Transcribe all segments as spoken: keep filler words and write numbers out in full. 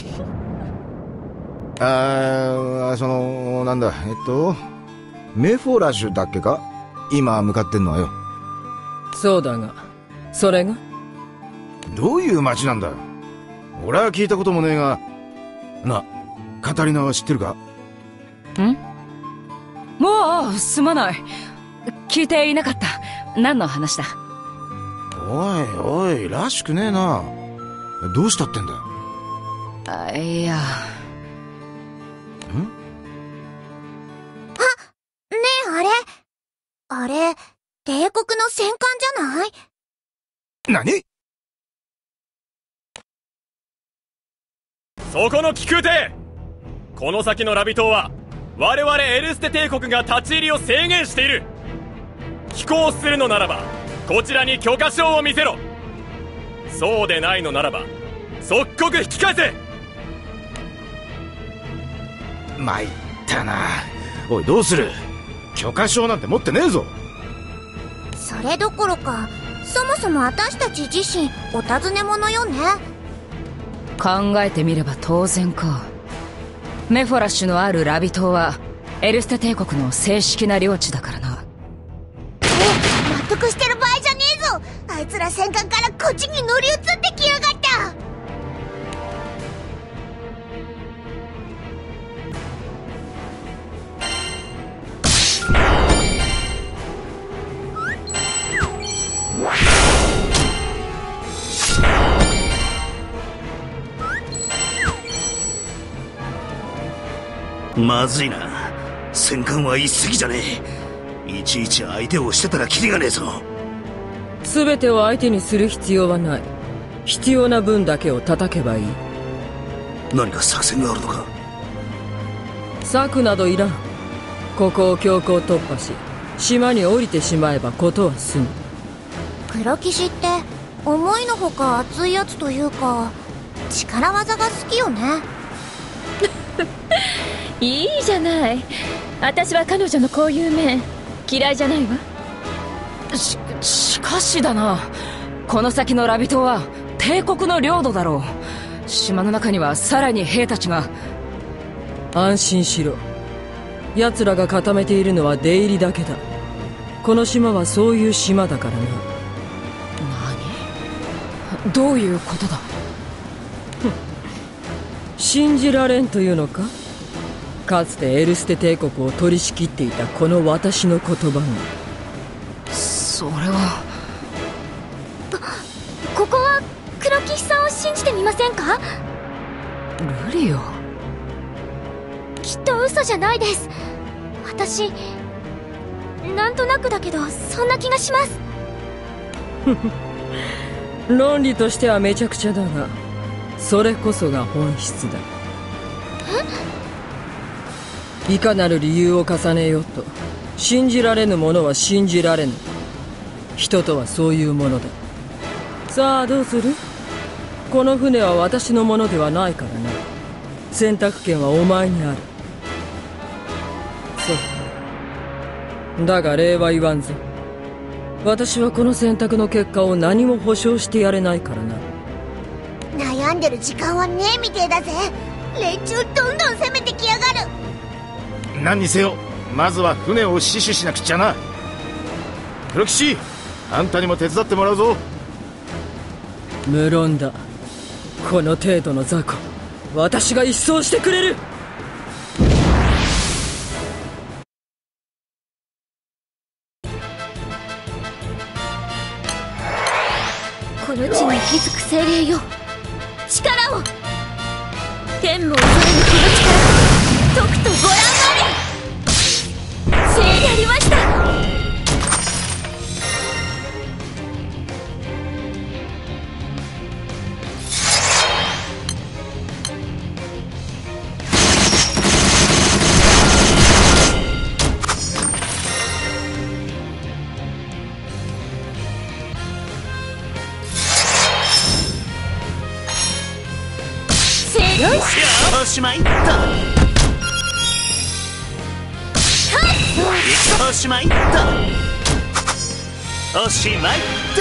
あー、そのなんだえっとメフォラシュだっけか、今向かってんのはよ。 そうだが、それがどういう街なんだ。俺は聞いたこともねえが。な、カタリナは知ってるか？ ん？もうすまない、聞いていなかった。何の話だ？ おいおい、らしくねえな。どうしたってんだ。 あ、いや。ん？ あ、ねえ、あれあれ帝国の戦艦じゃない？ 何？ そこの気空艇、この先のラビ島は我々エルステ帝国が立ち入りを制限している。飛行するのならばこちらに許可証を見せろ。そうでないのならば即刻引き返せ。 参ったな。おい、どうする？許可証なんて持ってねえぞ。 それどころか、そもそも私たち自身お尋ね者よね。 考えてみれば当然か。メフォラッシュのあるラビ島はエルステ帝国の正式な領地だからな。 納得してる場合じゃねえぞ。あいつら戦艦からこっちに乗り移ってきやがった。 まずいな。戦艦は一隻じゃねえ。いちいち相手をしてたらキリがねえぞ。 全てを相手にする必要はない。必要な分だけを叩けばいい。 何か作戦があるのか？ 策などいらん。ここを強行突破し島に降りてしまえばことは済む。 黒騎士って思いのほか熱いやつというか、力技が好きよね。 いいじゃない。私は彼女のこういう面嫌いじゃないわ。 し、しかしだな、この先のラビ島は帝国の領土だろう。島の中にはさらに兵たちが。 安心しろ。奴らが固めているのは出入りだけだ。この島はそういう島だからな。 何？どういうことだ？ 信じられんというのか？かつてエルステ帝国を取り仕切っていたこの私の言葉が。 それは。 ここは黒騎士さんを信じてみませんか？ ルリオ。 きっと嘘じゃないです。私なんとなくだけどそんな気がします。 論理としてはめちゃくちゃだが、それこそが本質だ。いかなる理由を重ねようと、信じられぬものは信じられぬ。人とはそういうものだ。さあどうする？この船は私のものではないからな。選択権はお前にある。そうだが礼は言わんぞ。私はこの選択の結果を何も保証してやれないからな。 悩んでる時間はねえみてえだぜ。連中どんどん攻めてきやがる。 何にせよ、まずは船を死守しなくちゃな。黒騎士、あんたにも手伝ってもらうぞ。 無論だ。この程度の雑魚、私が一掃してくれる。 この地に息づく精霊よ、力を。天も恐れぬこの力、とくとご覧あれ。ついにありました。 よし、おしまいだ。おしまいだ。おしまいだ。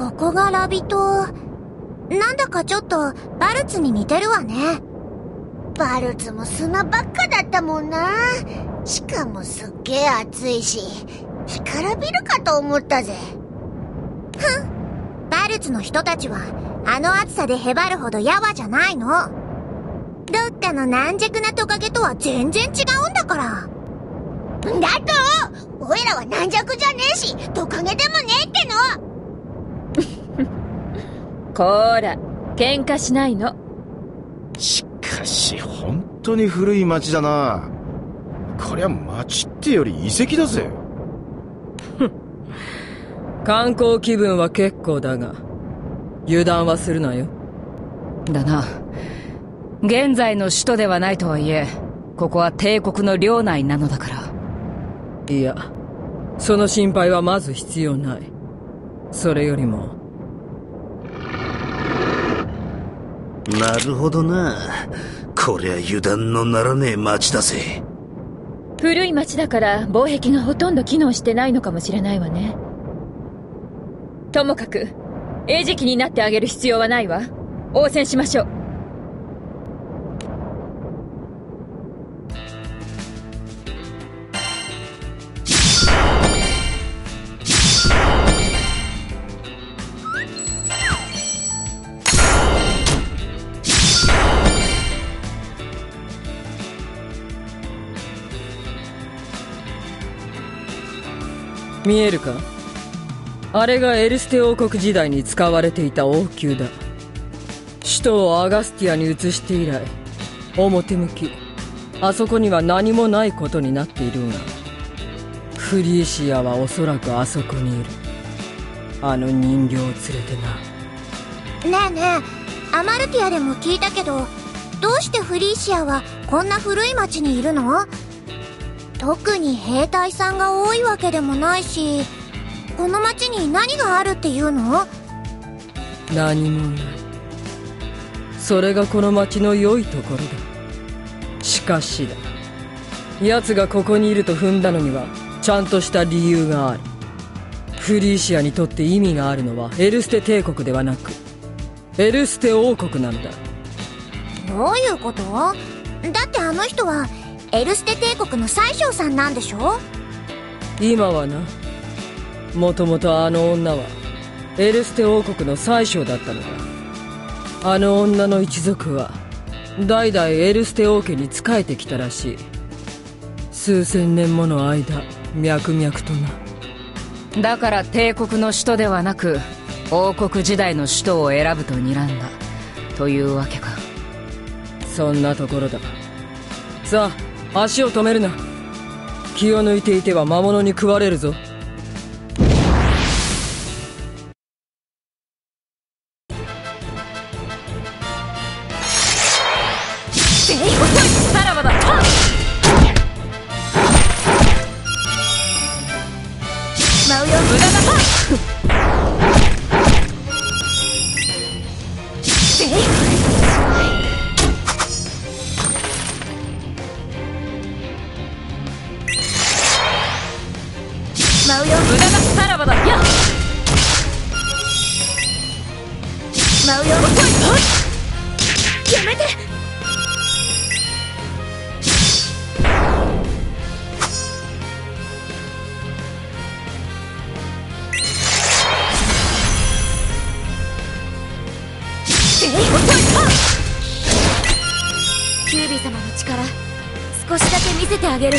ここがラビ島。なんだかちょっとバルツに似てるわね。 バルツも砂ばっかだったもんな。しかもすっげえ暑いし、干からびるかと思ったぜ。 ふん。バルツの人たちはあの暑さでへばるほどやわじゃないの。どっかの軟弱なトカゲとは全然違うんだから。 だとおいらは軟弱じゃねえし、トカゲでもねえっての。 こーら、喧嘩しないの。 しかし本当に古い町だな。こりゃ町ってより遺跡だぜ。 観光気分は結構だが油断はするなよ。 だな。現在の首都ではないとはいえ、ここは帝国の領内なのだから。 いや、その心配はまず必要ない。それよりも。 なるほどな。こりゃ油断のならねえ町だぜ。 古い町だから防壁がほとんど機能してないのかもしれないわね。ともかく餌食になってあげる必要はないわ。応戦しましょう。 見えるか？あれがエルステ王国時代に使われていた王宮だ。首都をアガスティアに移して以来、表向きあそこには何もないことになっているが、フリーシアはおそらくあそこにいる。あの人形を連れてな。 ねえねえ、アマルティアでも聞いたけど、どうしてフリーシアはこんな古い町にいるの？特に兵隊さんが多いわけでもないし、この町に何があるっていうの？ 何もない。それがこの町の良いところだ。しかしだ、奴がここにいると踏んだのにはちゃんとした理由がある。フリーシアにとって意味があるのはエルステ帝国ではなくエルステ王国なのだ。 どういうこと？だってあの人はエルステ帝国の宰相さんなんでしょ？ 今はな。もともとあの女はエルステ王国の宰相だったのだ。あの女の一族は代々エルステ王家に仕えてきたらしい。数千年もの間、脈々とな。 だから帝国の首都ではなく王国時代の首都を選ぶと睨んだというわけか。 そんなところだ。さあ、足を止めるな。気を抜いていては魔物に食われるぞ。 さらばだ。 舞うよ。 無駄だ。 舞うよ。 無駄だ。さらばだ。やっ。 舞うよ。やめて。キュービ様の力少しだけ見せてあげる。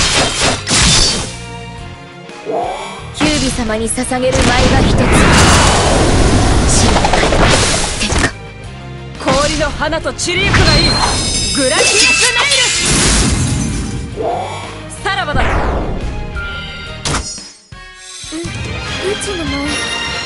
キュービ様に捧げる舞が一つ。天下氷の花とチリープがいい。グラシアスネイル。さらばだ。 う、うちの舞どうやって？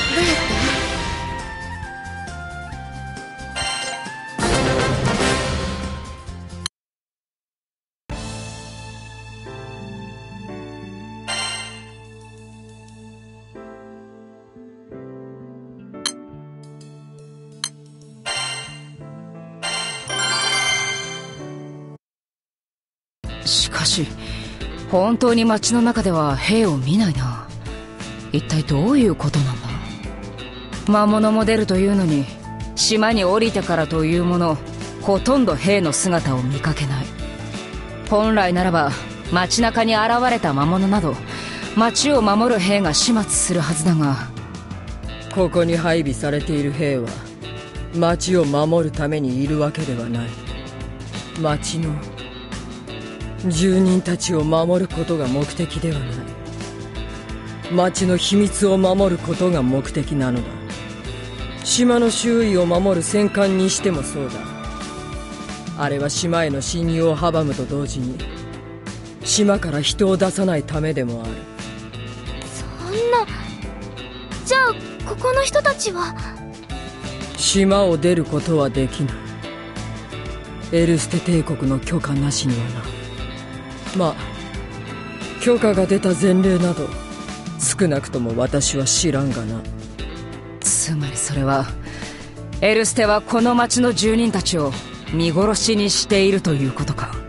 しかし本当に街の中では兵を見ないな。一体どういうことなんだ。 魔物も出るというのに、島に降りてからというもの、ほとんど兵の姿を見かけない。本来ならば街中に現れた魔物など街を守る兵が始末するはずだが、 ここに配備されている兵は町を守るためにいるわけではない。町の住人たちを守ることが目的ではない。町の秘密を守ることが目的なのだ。島の周囲を守る戦艦にしてもそうだ。あれは島への侵入を阻むと同時に島から人を出さないためでもある。 そんな。じゃあここの人たちは。 島を出ることはできない。エルステ帝国の許可なしにはな。まあ許可が出た前例など少なくとも私は知らんがな。 つまりそれはエルステはこの町の住人たちを見殺しにしているということか。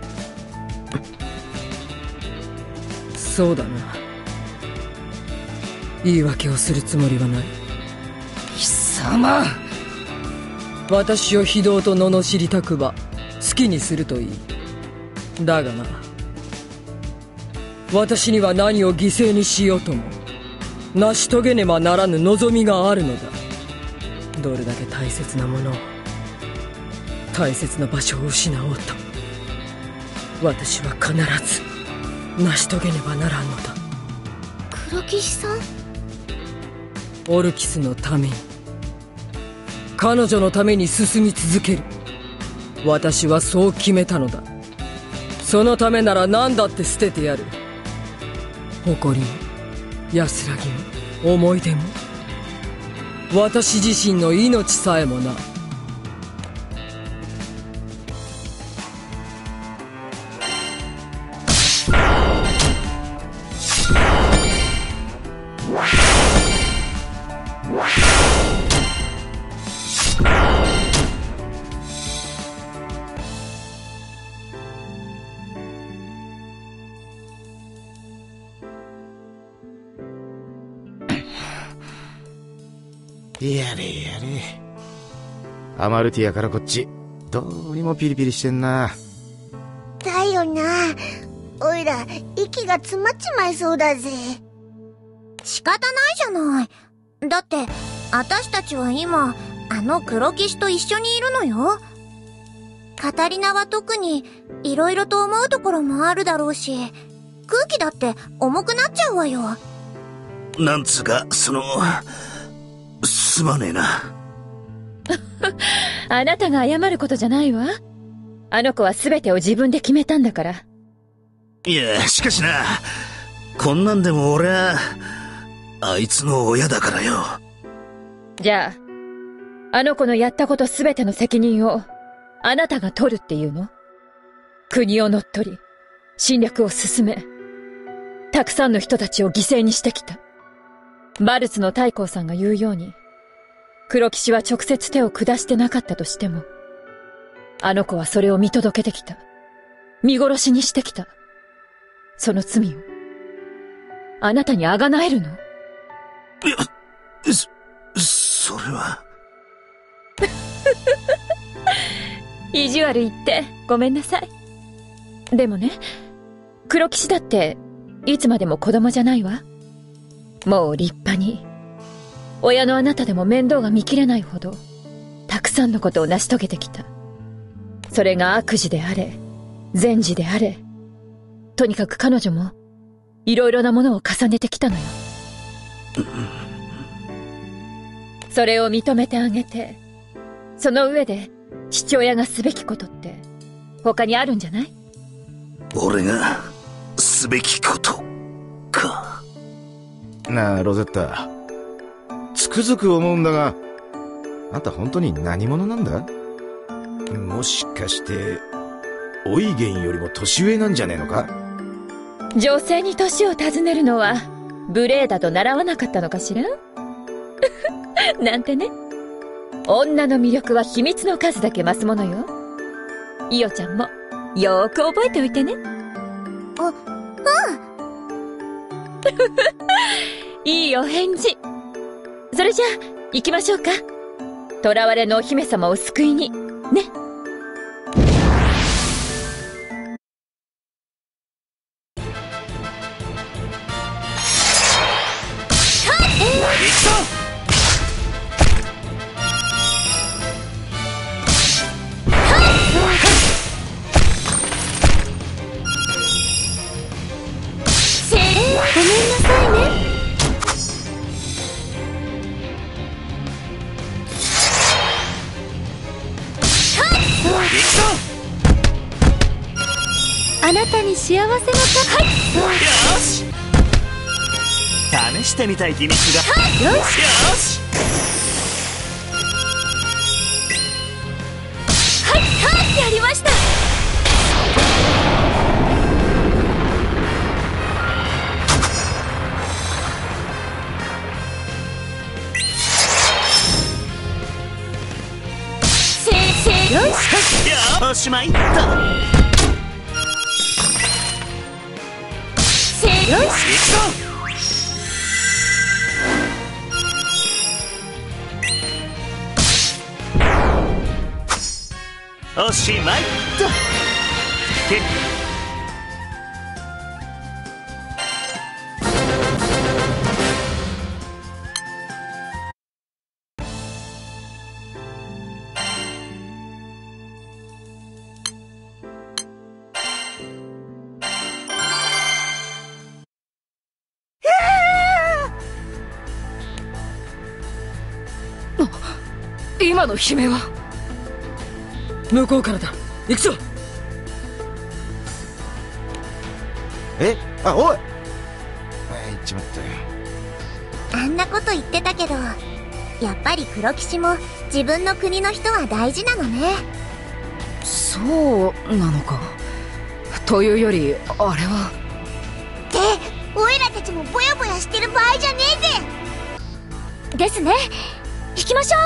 そうだな。言い訳をするつもりはない。 貴様、 私を非道と罵りたくば好きにするといい。だがな、私には何を犠牲にしようとも成し遂げねばならぬ望みがあるのだ。どれだけ大切なものを、大切な場所を失おうと私は必ず成し遂げねばならんのだ。 黒騎士さん。 オルキスのために、彼女のために進み続ける。私はそう決めたのだ。そのためなら何だって捨ててやる。誇りも安らぎも思い出も、私自身の命さえもな。 やれやれ。アマルティアからこっちどうにもピリピリしてんな。 だよな。おいら息が詰まっちまいそうだぜ。 仕方ないじゃない。だって私たちは今あの黒騎士と一緒にいるのよ。カタリナは特に色々と思うところもあるだろうし、空気だって重くなっちゃうわよ。 なんつうか、そのすまねえな。 あなたが謝ることじゃないわ。あの子は全てを自分で決めたんだから。 いや、しかしな、こんなんでも俺はあいつの親だからよ。 じゃああの子のやったこと全ての責任をあなたが取るっていうの？国を乗っ取り侵略を進め、たくさんの人たちを犠牲にしてきた。バルツの太閤さんが言うように、黒騎士は直接手を下してなかったとしても、あの子はそれを見届けてきた。見殺しにしてきた。その罪をあなたにあがなえるの？ いや、そ、それは。 意地悪言ってごめんなさい。でもね、黒騎士だっていつまでも子供じゃないわ。もう立派に、親のあなたでも面倒が見きれないほどたくさんのことを成し遂げてきた。それが悪事であれ善事であれ、とにかく彼女もいろいろなものを重ねてきたのよ。それを認めてあげて、その上で父親がすべきことって他にあるんじゃない？ 俺がすべきことか。 なあロゼッタ、つくづく思うんだが、あんた本当に何者なんだ？もしかしてオイゲンよりも年上なんじゃねえのか？ 女性に年を尋ねるのは無礼だと習わなかったのかしら？なんてね。女の魅力は秘密の数だけ増すものよ。イオちゃんもよーく覚えておいてね。 あ、うん。 いいお返事。それじゃあ行きましょうか。囚われのお姫様を救いにね。 あなたに幸せのた、はい、 よし試してみたい秘密が、はい、よしよしはいはいやりました。せせよしおしまいっと。 よし、 おしまいっと。け今の悲鳴は向こうからだ。行くぞ。 えあおい、あ、行っちまったよ。 あんなこと言ってたけど、やっぱり黒騎士も自分の国の人は大事なのね。 そうなのか。というよりあれはってオイラたちもボヤボヤしてる場合じゃねえぜ。 ですね。行きましょう。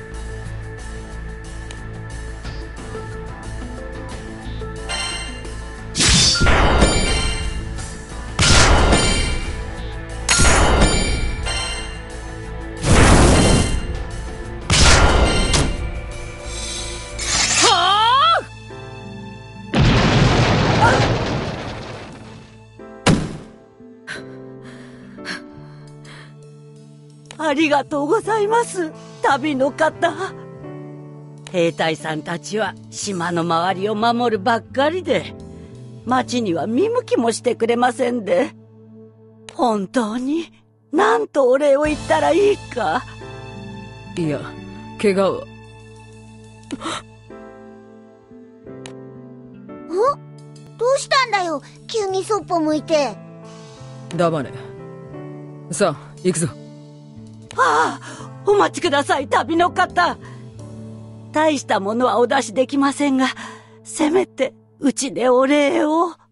ありがとうございます、旅の方。兵隊さんたちは島の周りを守るばっかりで、町には見向きもしてくれませんで、本当に何とお礼を言ったらいいか。 いや、怪我は。 お？どうしたんだよ、急にそっぽ向いて。 黙れ。さあ、行くぞ。 ああ、お待ちください、旅の方。大したものはお出しできませんが、せめてうちでお礼を。あ、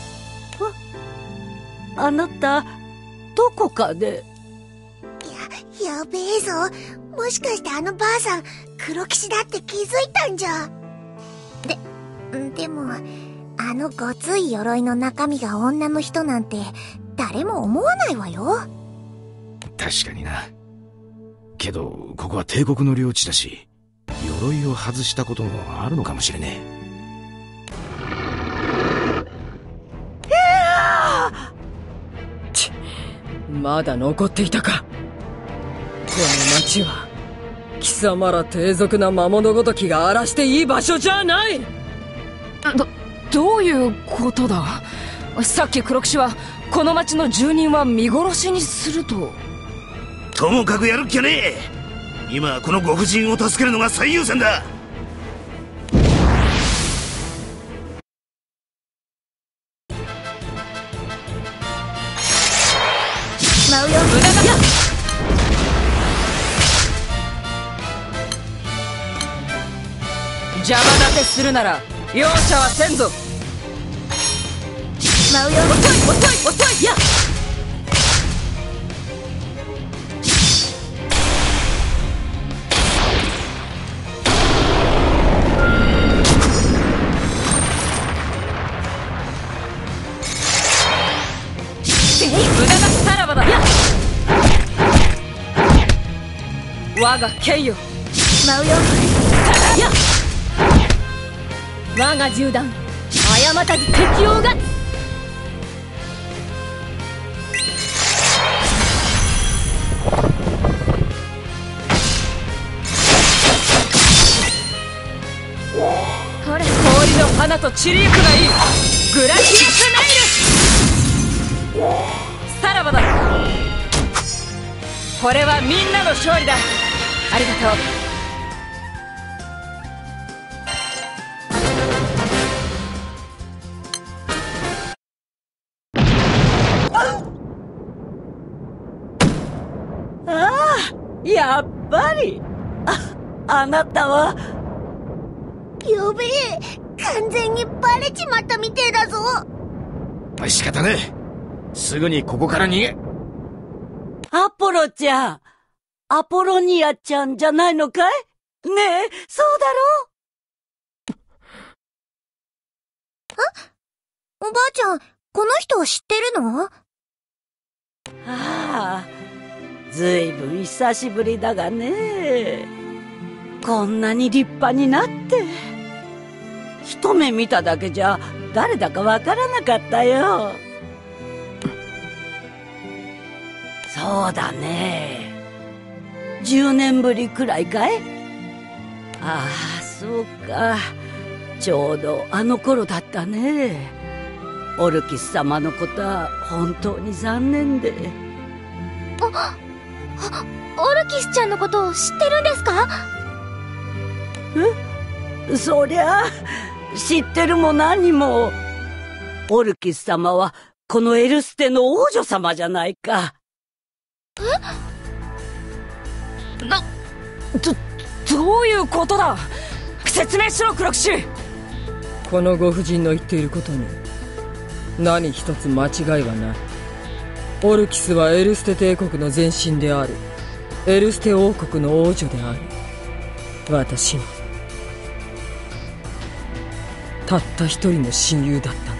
あなたどこかで。 や、やべえぞ。もしかしてあのばあさん黒騎士だって気づいたんじゃ。 で、でもあのごつい鎧の中身が女の人なんて誰も思わないわよ。 確かにな。けどここは帝国の領地だし、鎧を外したこともあるのかもしれねえ。ちまだ残っていたか。この町は貴様ら低俗な魔物ごときが荒らしていい場所じゃない。 ど、どういうことだ。さっき黒騎士はこの町の住人は見殺しにすると。 ともかくやるっきゃねえ。今はこのご婦人を助けるのが最優先だ。 舞うよ、無駄だ。邪魔立てするなら容赦はせんぞ。 舞うよ、遅い遅い遅い。や無駄なさらばだ。や我が剣よ。 舞うよ。やっ我が銃弾過たず敵をうがつ。 ほら、氷の花と散りゆくがいい。グラシアスネイル。さらばだ。これはみんなの勝利だ。ありがとう。 やっぱりあ、あなたは。 やべえ、完全にバレちまったみてえだぞ。 仕方ねえ。すぐにここから逃げ。 アポロちゃん、アポロニアちゃんじゃないのかい？ねえ、そうだろ？ あ？おばあちゃん、この人を知ってるの？ ああ、ずいぶん久しぶりだがね。こんなに立派になって。一目見ただけじゃ誰だかわからなかったよ。そうだね。十年ぶりくらいかい？ああ、そうか。ちょうどあの頃だったね。オルキス様のことは本当に残念で。 あ、オルキスちゃんのことを知ってるんですか？ え？そりゃ知ってるも何も。オルキス様はこのエルステの王女様じゃないか。 え？な、ど、どういうことだ？説明しろ、クロクシ。 このご婦人の言っていることに何一つ間違いはない。オルキスはエルステ帝国の前身であるエルステ王国の王女であり、私のたった一人の親友だった。